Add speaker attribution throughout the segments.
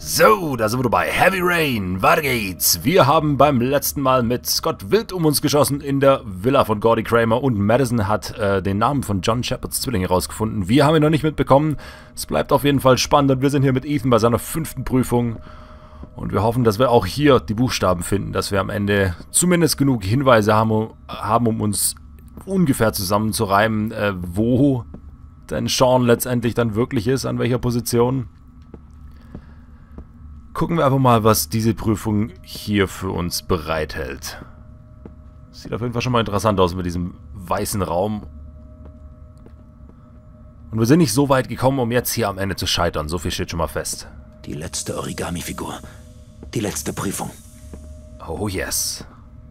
Speaker 1: So, da sind wir bei Heavy Rain. Weiter geht's. Wir haben beim letzten Mal mit Scott wild um uns geschossen in der Villa von Gordy Kramer und Madison hat den Namen von John Shepards Zwilling herausgefunden. Wir haben ihn noch nicht mitbekommen. Es bleibt auf jeden Fall spannend und wir sind hier mit Ethan bei seiner 5. Prüfung. Und wir hoffen, dass wir auch hier die Buchstaben finden, dass wir am Ende zumindest genug Hinweise haben, um uns ungefähr zusammenzureimen, wo denn Sean letztendlich dann wirklich ist, an welcher Position. Gucken wir einfach mal, was diese Prüfung hier für uns bereithält. Sieht auf jeden Fall schon mal interessant aus mit diesem weißen Raum. Und wir sind nicht so weit gekommen, um jetzt hier am Ende zu scheitern. So viel steht schon mal fest.
Speaker 2: Die letzte Origami-Figur. Die letzte Prüfung.
Speaker 1: Oh yes.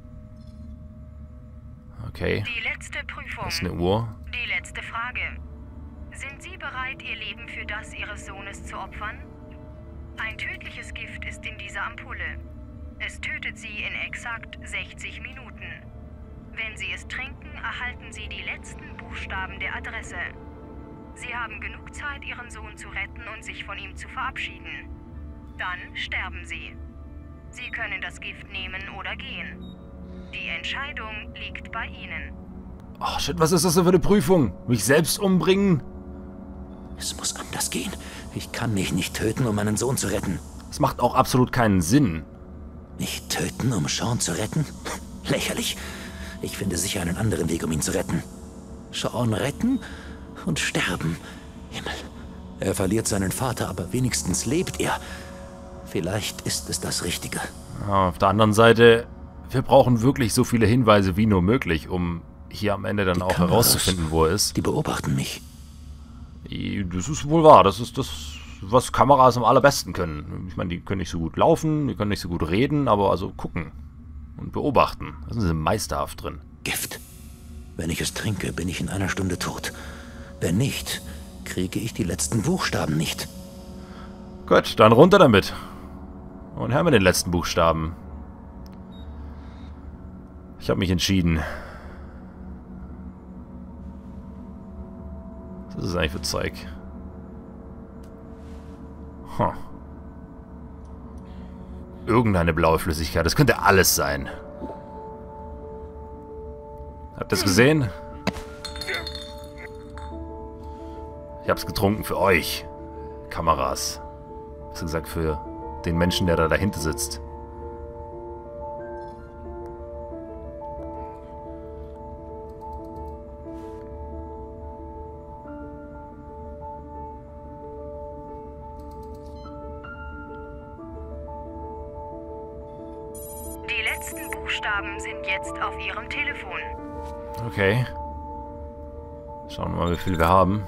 Speaker 1: Okay.
Speaker 3: Die letzte Prüfung.
Speaker 1: Das ist eine Uhr.
Speaker 3: Die letzte Frage. Sind Sie bereit, Ihr Leben für das Ihres Sohnes zu opfern? Ein tödliches Gift ist in dieser Ampulle. Es tötet Sie in exakt 60 Minuten. Wenn Sie es trinken, erhalten Sie die letzten Buchstaben der Adresse. Sie haben genug Zeit, Ihren Sohn zu retten und sich von ihm zu verabschieden. Dann sterben Sie. Sie können das Gift nehmen oder gehen. Die Entscheidung liegt bei Ihnen.
Speaker 1: Oh shit, was ist das denn für eine Prüfung? Mich selbst umbringen?
Speaker 2: Es muss anders gehen. Ich kann mich nicht töten, um meinen Sohn zu retten.
Speaker 1: Das macht auch absolut keinen Sinn.
Speaker 2: Nicht töten, um Sean zu retten? Lächerlich. Ich finde sicher einen anderen Weg, um ihn zu retten. Sean retten und sterben. Himmel. Er verliert seinen Vater, aber wenigstens lebt er. Vielleicht ist es das Richtige.
Speaker 1: Auf der anderen Seite, wir brauchen wirklich so viele Hinweise wie nur möglich, um hier am Ende dann auch herauszufinden, wo er ist.
Speaker 2: Die beobachten mich.
Speaker 1: Das ist wohl wahr. Das ist das, was Kameras am allerbesten können. Ich meine, die können nicht so gut laufen, die können nicht so gut reden, aber also gucken und beobachten. Da sind sie meisterhaft drin.
Speaker 2: Gift. Wenn ich es trinke, bin ich in einer Stunde tot. Wenn nicht, kriege ich die letzten Buchstaben nicht.
Speaker 1: Gut, dann runter damit. Und her mit den letzten Buchstaben. Ich habe mich entschieden. Was ist das eigentlich für Zeug? Huh. Irgendeine blaue Flüssigkeit. Das könnte alles sein. Habt ihr das gesehen? Ich hab's getrunken für euch. Kameras. Besser gesagt für den Menschen, der da dahinter sitzt.
Speaker 3: Die letzten Buchstaben sind jetzt auf Ihrem Telefon.
Speaker 1: Okay. Schauen wir mal, wie viel wir haben.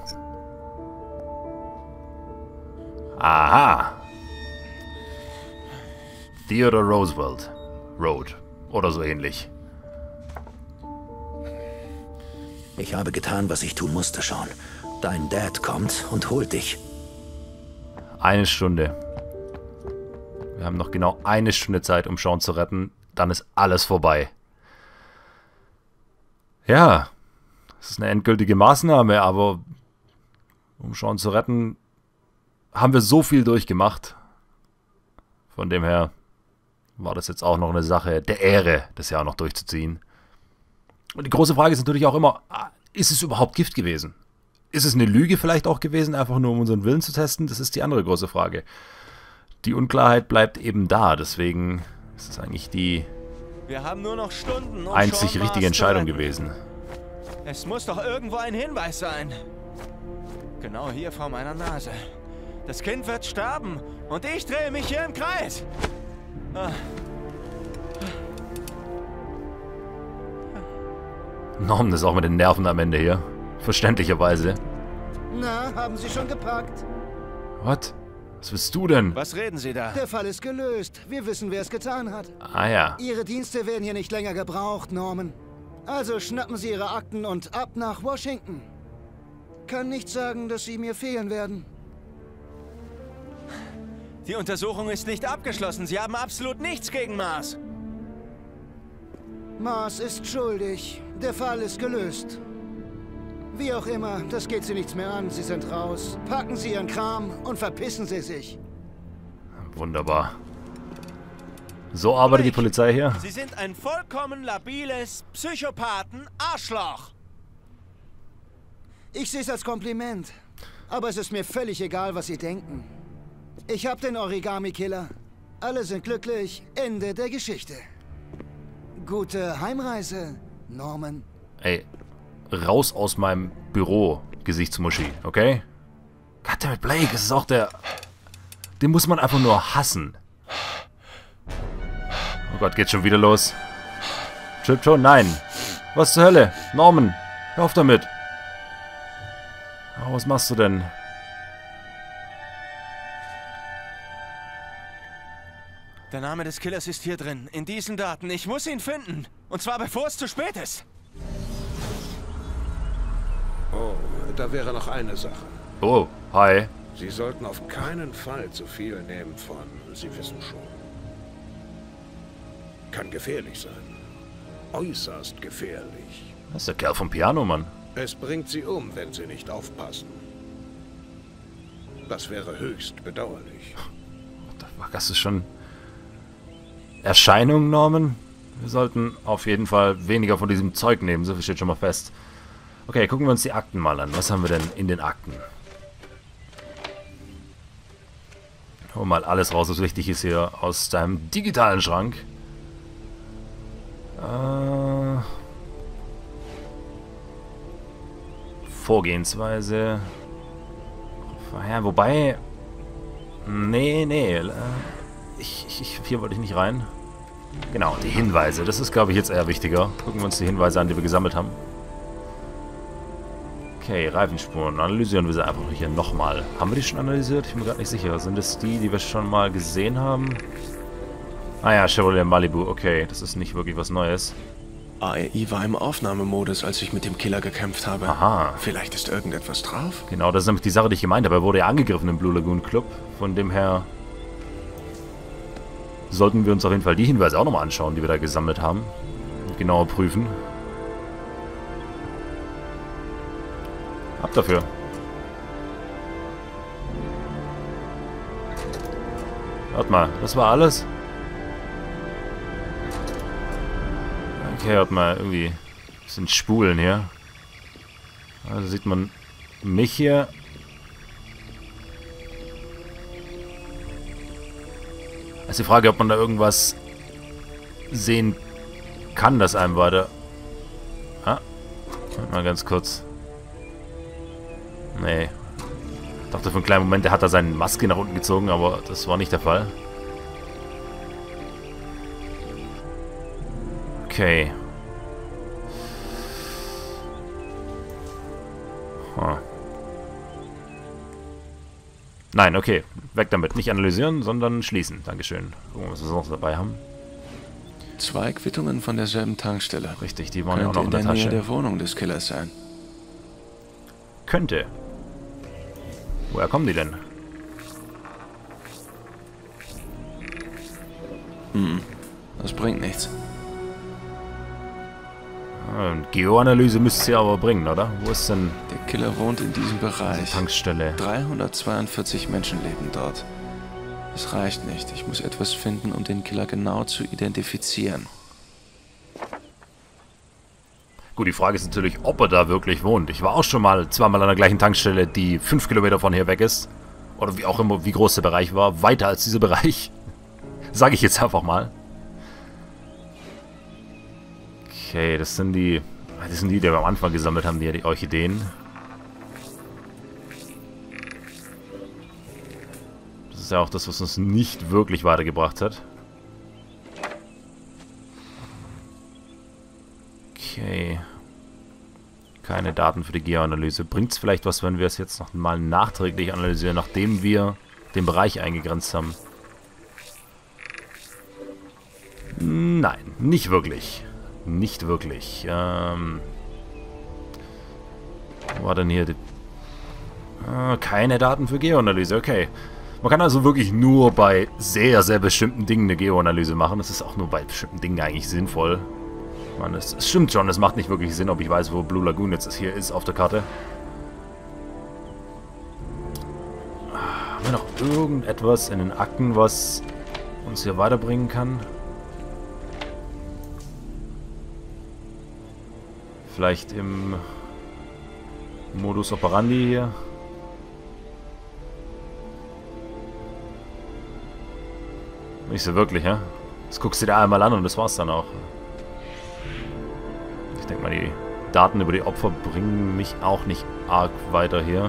Speaker 1: Aha. Theodore Roosevelt Road. Oder so ähnlich.
Speaker 2: Ich habe getan, was ich tun musste, Sean. Dein Dad kommt und holt dich.
Speaker 1: 1 Stunde. Wir haben noch genau 1 Stunde Zeit, um Sean zu retten. Dann ist alles vorbei. Ja. Das ist eine endgültige Maßnahme, aber um Sean zu retten, haben wir so viel durchgemacht. Von dem her war das jetzt auch noch eine Sache der Ehre, das Jahr noch durchzuziehen. Und die große Frage ist natürlich auch immer, ist es überhaupt Gift gewesen? Ist es eine Lüge vielleicht auch gewesen, einfach nur um unseren Willen zu testen? Das ist die andere große Frage. Die Unklarheit bleibt eben da, deswegen ist es eigentlich die
Speaker 4: Wir haben nur noch Stunden, um
Speaker 1: einzig
Speaker 4: Sean
Speaker 1: richtige
Speaker 4: Mars
Speaker 1: Entscheidung
Speaker 4: zu retten.
Speaker 1: gewesen.
Speaker 4: Es muss doch irgendwo ein Hinweis sein. Genau hier vor meiner Nase. Das Kind wird sterben und ich drehe mich hier im Kreis.
Speaker 1: Norman ist auch mit den Nerven am Ende hier. Verständlicherweise.
Speaker 5: Na, haben Sie schon gepackt?
Speaker 1: What? Was willst du denn?
Speaker 4: Was reden Sie da?
Speaker 5: Der Fall ist gelöst. Wir wissen, wer es getan hat.
Speaker 1: Ah ja.
Speaker 5: Ihre Dienste werden hier nicht länger gebraucht, Norman. Also schnappen Sie Ihre Akten und ab nach Washington. Kann nicht sagen, dass Sie mir fehlen werden.
Speaker 4: Die Untersuchung ist nicht abgeschlossen. Sie haben absolut nichts gegen Mars.
Speaker 5: Mars ist schuldig. Der Fall ist gelöst. Wie auch immer, das geht Sie nichts mehr an. Sie sind raus. Packen Sie Ihren Kram und verpissen Sie sich.
Speaker 1: Wunderbar. So arbeitet die Polizei hier.
Speaker 4: Sie sind ein vollkommen labiles Psychopathen-Arschloch.
Speaker 5: Ich sehe es als Kompliment. Aber es ist mir völlig egal, was Sie denken. Ich habe den Origami-Killer. Alle sind glücklich. Ende der Geschichte. Gute Heimreise, Norman.
Speaker 1: Ey, raus aus meinem Büro, Gesichtsmuschi, okay? Goddammit, Blake, es ist auch der... Den muss man einfach nur hassen. Oh Gott, geht's schon wieder los? Trip-Ton? Nein. Was zur Hölle? Norman, hör auf damit. Oh, was machst du denn?
Speaker 4: Der Name des Killers ist hier drin, in diesen Daten. Ich muss ihn finden. Und zwar bevor es zu spät ist.
Speaker 6: Oh, da wäre noch eine Sache.
Speaker 1: Oh, hi.
Speaker 6: Sie sollten auf keinen Fall zu viel nehmen von, Sie wissen schon. Kann gefährlich sein. Äußerst gefährlich.
Speaker 1: Das ist der Kerl vom Piano, Mann.
Speaker 6: Es bringt Sie um, wenn Sie nicht aufpassen. Das wäre höchst bedauerlich.
Speaker 1: What the fuck, das ist schon... Erscheinung, Norman? Wir sollten auf jeden Fall weniger von diesem Zeug nehmen, so viel steht schon mal fest. Okay, gucken wir uns die Akten mal an. Was haben wir denn in den Akten? Hol mal alles raus, was wichtig ist hier aus deinem digitalen Schrank. Vorgehensweise. Ja, wobei... Nee. Hier wollte ich nicht rein. Genau, die Hinweise. Das ist, glaube ich, jetzt eher wichtiger. Gucken wir uns die Hinweise an, die wir gesammelt haben. Okay, Reifenspuren. Analysieren wir sie einfach hier nochmal. Haben wir die schon analysiert? Ich bin mir gerade nicht sicher. Sind das die wir schon mal gesehen haben? Ah ja, Chevrolet Malibu. Okay, das ist nicht wirklich was Neues.
Speaker 7: AEI war im Aufnahmemodus, als ich mit dem Killer gekämpft habe.
Speaker 1: Aha.
Speaker 7: Vielleicht ist irgendetwas drauf?
Speaker 1: Genau, das ist nämlich die Sache, die ich gemeint habe. Er wurde ja angegriffen im Blue Lagoon Club. Von dem her sollten wir uns auf jeden Fall die Hinweise auch nochmal anschauen, die wir da gesammelt haben. Und genauer prüfen. Ab dafür. Warte mal, das war alles? Okay, warte mal, irgendwie sind Spulen hier. Also sieht man mich hier. Das ist die Frage, ob man da irgendwas sehen kann, das einem weiter... Ah, mal ganz kurz. Nee. Ich dachte für einen kleinen Moment, der hat da seine Maske nach unten gezogen, aber das war nicht der Fall. Okay. Huh. Nein, okay. Weg damit. Nicht analysieren, sondern schließen. Dankeschön. Gucken wir, was wir noch dabei haben.
Speaker 7: 2 Quittungen von derselben Tankstelle.
Speaker 1: Richtig, die waren ja auch noch in der
Speaker 7: Nähe
Speaker 1: Tasche.
Speaker 7: der Wohnung des Killers sein.
Speaker 1: Könnte. Woher kommen die denn?
Speaker 7: Das bringt nichts.
Speaker 1: Geoanalyse müsste es ja aber bringen, oder? Wo ist denn
Speaker 7: Der Killer wohnt in diesem
Speaker 1: die
Speaker 7: Bereich.
Speaker 1: Tankstelle?
Speaker 7: 342 Menschen leben dort. Es reicht nicht. Ich muss etwas finden, um den Killer genau zu identifizieren.
Speaker 1: Gut, die Frage ist natürlich, ob er da wirklich wohnt. Ich war auch schon mal zweimal an der gleichen Tankstelle, die 5 Kilometer von hier weg ist. Oder wie auch immer, wie groß der Bereich war. Weiter als dieser Bereich. Sage ich jetzt einfach mal. Okay, das sind die wir am Anfang gesammelt haben, die Orchideen. Das ist ja auch das, was uns nicht wirklich weitergebracht hat. Okay. Keine Daten für die Geoanalyse. Bringt es vielleicht was, wenn wir es jetzt noch mal nachträglich analysieren, nachdem wir den Bereich eingegrenzt haben? Nein, nicht wirklich. Nicht wirklich. Wo war denn hier die... keine Daten für Geoanalyse, okay. Man kann also wirklich nur bei sehr, sehr bestimmten Dingen eine Geoanalyse machen. Das ist auch nur bei bestimmten Dingen eigentlich sinnvoll. Man, es stimmt schon, es macht nicht wirklich Sinn, ob ich weiß, wo Blue Lagoon jetzt hier ist auf der Karte. Haben wir noch irgendetwas in den Akten, was uns hier weiterbringen kann? Vielleicht im Modus operandi hier? Nicht so wirklich, ja? Das guckst du dir einmal an und das war's dann auch. Ich denke mal, die Daten über die Opfer bringen mich auch nicht arg weiter hier.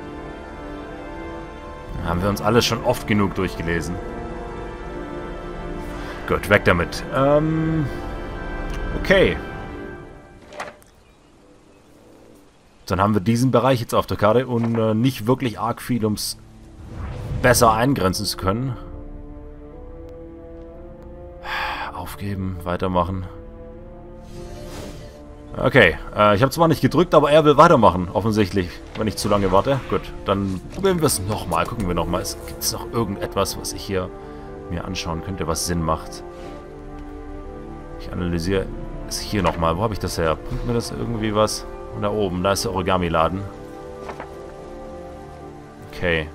Speaker 1: Da haben wir uns alles schon oft genug durchgelesen. Gut, weg damit. Okay. Dann haben wir diesen Bereich jetzt auf der Karte und nicht wirklich arg viel, um es besser eingrenzen zu können. Aufgeben, weitermachen. Okay, ich habe zwar nicht gedrückt, aber er will weitermachen, offensichtlich, wenn ich zu lange warte. Gut, dann probieren wir es nochmal, gucken wir nochmal. Gibt es noch irgendetwas, was ich hier mir anschauen könnte, was Sinn macht? Ich analysiere es hier nochmal. Wo habe ich das her? Bringt mir das irgendwie was? Und da oben, da ist der Origami-Laden. Okay.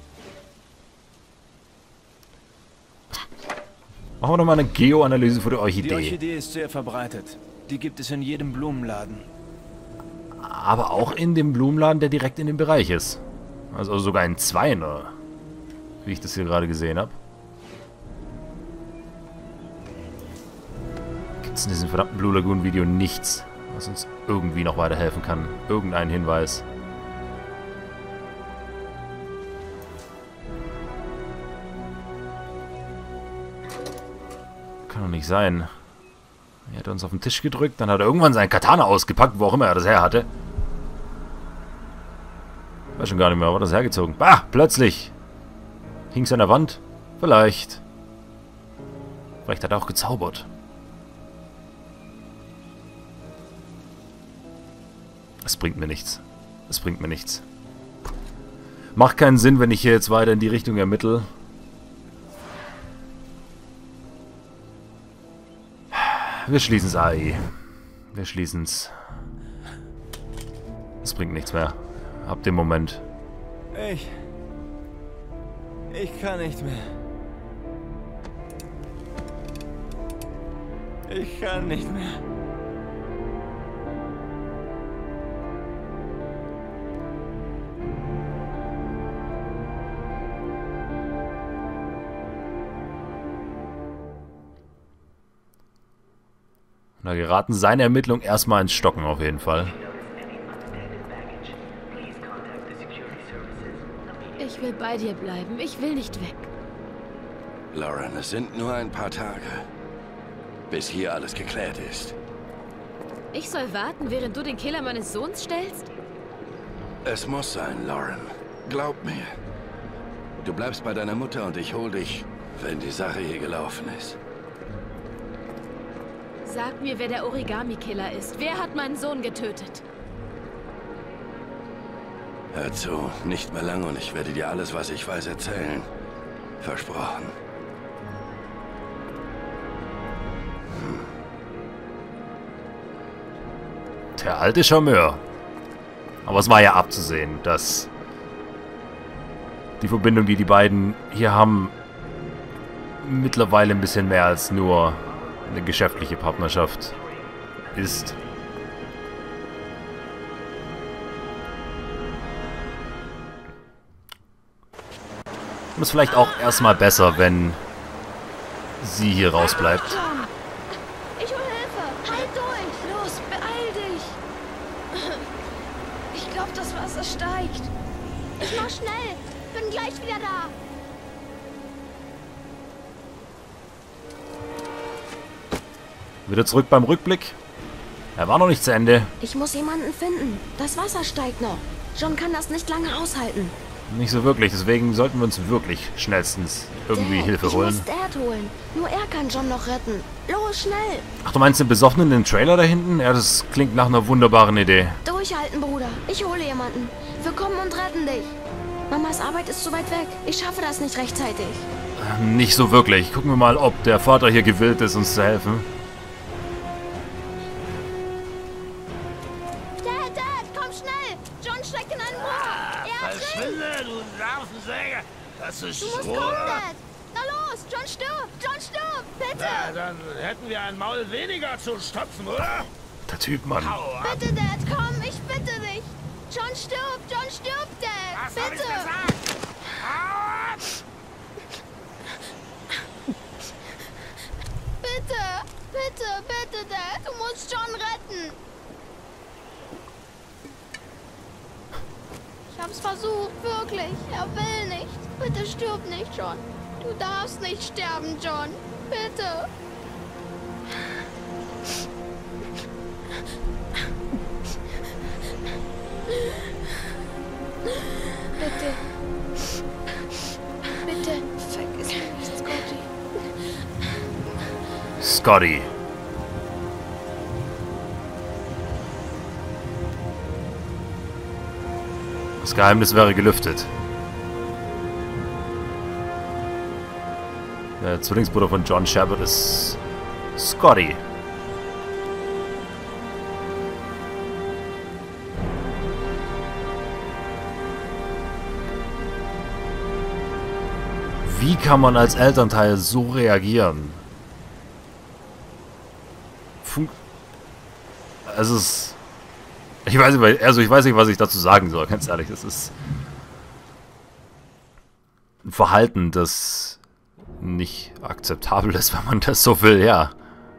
Speaker 1: Machen wir nochmal eine Geo-Analyse für die Orchidee.
Speaker 7: Die Orchidee ist sehr verbreitet. Die gibt es in jedem Blumenladen.
Speaker 1: Aber auch in dem Blumenladen, der direkt in dem Bereich ist. Also sogar in zwei, ne? Wie ich das hier gerade gesehen habe. Gibt es in diesem verdammten Blue Lagoon Video nichts, was uns irgendwie noch weiterhelfen kann? Irgendein Hinweis. Kann doch nicht sein. Er hat uns auf den Tisch gedrückt, dann hat er irgendwann seinen Katana ausgepackt, wo auch immer er das her hatte. Ich weiß schon gar nicht mehr, wo er das hergezogen. Bah, plötzlich. Hing es an der Wand? Vielleicht. Vielleicht hat er auch gezaubert. Es bringt mir nichts. Es bringt mir nichts. Macht keinen Sinn, wenn ich hier jetzt weiter in die Richtung ermittle. Wir schließen es, AI. Wir schließen es. Es bringt nichts mehr. Ab dem Moment.
Speaker 4: Ich kann nicht mehr. Ich kann nicht mehr.
Speaker 1: Da geraten seine Ermittlungen erstmal ins Stocken auf jeden Fall.
Speaker 8: Ich will bei dir bleiben. Ich will nicht weg.
Speaker 9: Lauren, es sind nur ein paar Tage, bis hier alles geklärt ist.
Speaker 8: Ich soll warten, während du den Killer meines Sohns stellst?
Speaker 9: Es muss sein, Lauren. Glaub mir. Du bleibst bei deiner Mutter und ich hol dich, wenn die Sache hier gelaufen ist.
Speaker 8: Sag mir, wer der Origami-Killer ist. Wer hat meinen Sohn getötet?
Speaker 9: Hör zu, nicht mehr lange und ich werde dir alles, was ich weiß, erzählen. Versprochen.
Speaker 1: Der alte Charmeur. Aber es war ja abzusehen, dass die Verbindung, die die beiden hier haben, mittlerweile ein bisschen mehr als nur eine geschäftliche Partnerschaft ist. Und es ist vielleicht auch erstmal besser, wenn sie hier rausbleibt.
Speaker 8: Tom! Ich hol Hilfe! Halt durch! Los, beeil dich! Ich glaube, das Wasser steigt.
Speaker 10: Ich mach schnell! Bin gleich wieder da!
Speaker 1: Wieder zurück beim Rückblick. Er war noch nicht zu Ende.
Speaker 8: Ich muss jemanden finden. Das Wasser steigt noch. John kann das nicht lange aushalten.
Speaker 1: Nicht so wirklich, deswegen sollten wir uns wirklich schnellstens irgendwie
Speaker 8: Dad,
Speaker 1: Hilfe holen.
Speaker 8: Ich muss Dad holen. Nur er kann John noch retten. Los, schnell!
Speaker 1: Ach, du meinst den Besoffenen in den Trailer da hinten? Ja, das klingt nach einer wunderbaren Idee.
Speaker 8: Durchhalten, Bruder. Ich hole jemanden. Wir kommen und retten dich. Mamas Arbeit ist zu weit weg. Ich schaffe das nicht rechtzeitig.
Speaker 1: Nicht so wirklich. Gucken wir mal, ob der Vater hier gewillt ist, uns zu helfen.
Speaker 10: Dad, komm schnell! John steckt in einem Rohr! Er ertrinkt!
Speaker 11: Du Nervensäge!
Speaker 6: Na, dann hätten wir ein Maul weniger zu stopfen, oder?
Speaker 1: Der Typ, Mann.
Speaker 10: Bitte, Dad, komm, ich bitte dich. John stirbt, Dad.
Speaker 6: Was
Speaker 10: bitte.
Speaker 6: hab ich gesagt?
Speaker 10: Bitte, Dad, du musst John retten. Ich hab's versucht, wirklich. Er will nicht. Bitte stirb nicht, John. Du darfst nicht sterben, John. Bitte. Bitte. Bitte. Vergiss mich nicht, Scotty.
Speaker 1: Scotty. Das Geheimnis wäre gelüftet. Der Zwillingsbruder von John Shepard ist Scotty. Wie kann man als Elternteil so reagieren? Es ist... Ich weiß nicht, was ich dazu sagen soll, ganz ehrlich. Es ist ein Verhalten, das nicht akzeptabel ist, wenn man das so will, ja.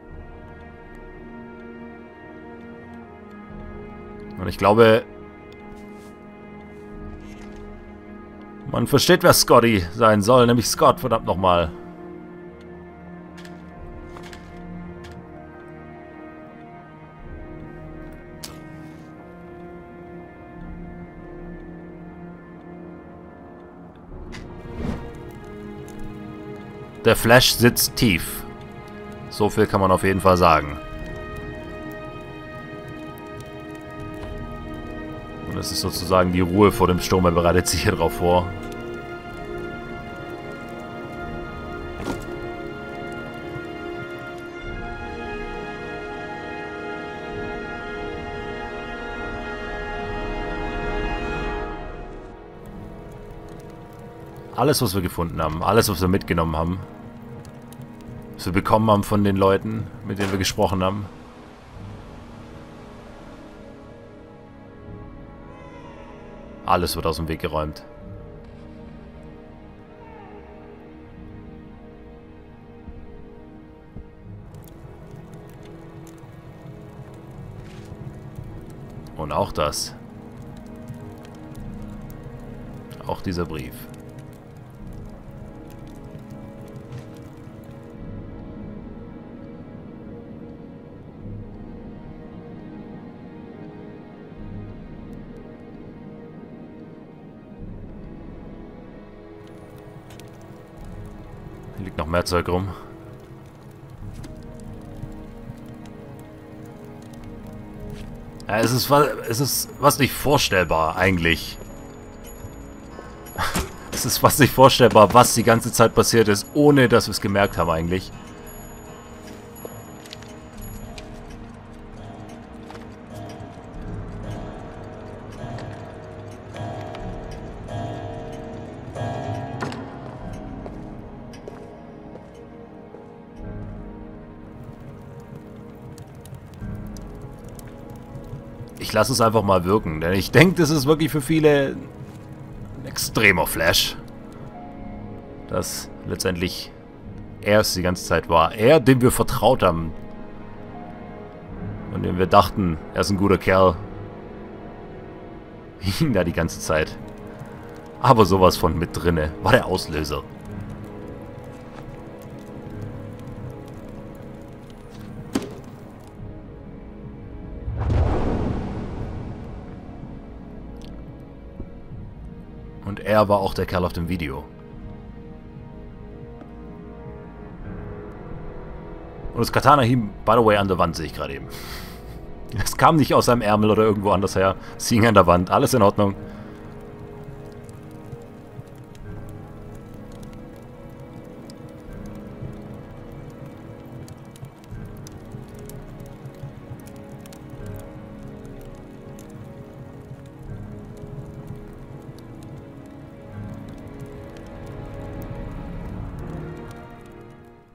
Speaker 1: Und ich glaube, man versteht, wer Scotty sein soll, nämlich Scott, verdammt nochmal. Der Flash sitzt tief. So viel kann man auf jeden Fall sagen. Und es ist sozusagen die Ruhe vor dem Sturm, er bereitet sich hier drauf vor. Alles, was wir gefunden haben, alles, was wir mitgenommen haben, was wir bekommen haben von den Leuten, mit denen wir gesprochen haben. Alles wird aus dem Weg geräumt. Und auch das. Auch dieser Brief. Hier liegt noch mehr Zeug rum. Ja, es ist was nicht vorstellbar, eigentlich. Es ist fast nicht vorstellbar, was die ganze Zeit passiert ist, ohne dass wir es gemerkt haben, eigentlich. Ich lasse es einfach mal wirken, denn ich denke, das ist wirklich für viele ein extremer Flash. Dass letztendlich er es die ganze Zeit war. Er, dem wir vertraut haben. Und dem wir dachten, er ist ein guter Kerl. Hing da die ganze Zeit. Aber sowas von mit drinne. War der Auslöser. Und er war auch der Kerl auf dem Video. Und das Katana hing, by the way, an der Wand, sehe ich gerade eben. Es kam nicht aus seinem Ärmel oder irgendwo anders her. Es hing an der Wand. Alles in Ordnung.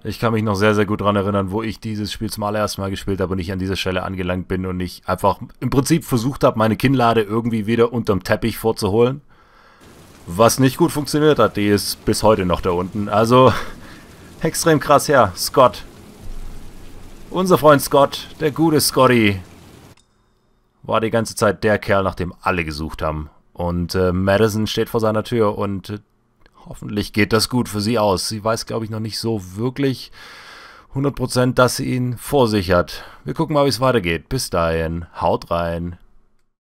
Speaker 1: Ich kann mich noch sehr, sehr gut daran erinnern, wo ich dieses Spiel zum allerersten Mal gespielt habe und ich an dieser Stelle angelangt bin und ich einfach im Prinzip versucht habe, meine Kinnlade irgendwie wieder unterm Teppich vorzuholen. Was nicht gut funktioniert hat, die ist bis heute noch da unten. Also, extrem krass, ja. Scott. Unser Freund Scott, der gute Scotty, war die ganze Zeit der Kerl, nach dem alle gesucht haben. Und Madison steht vor seiner Tür und hoffentlich geht das gut für sie aus. Sie weiß, glaube ich, noch nicht so wirklich 100%, dass sie ihn vor sich hat. Wir gucken mal, wie es weitergeht. Bis dahin, haut rein.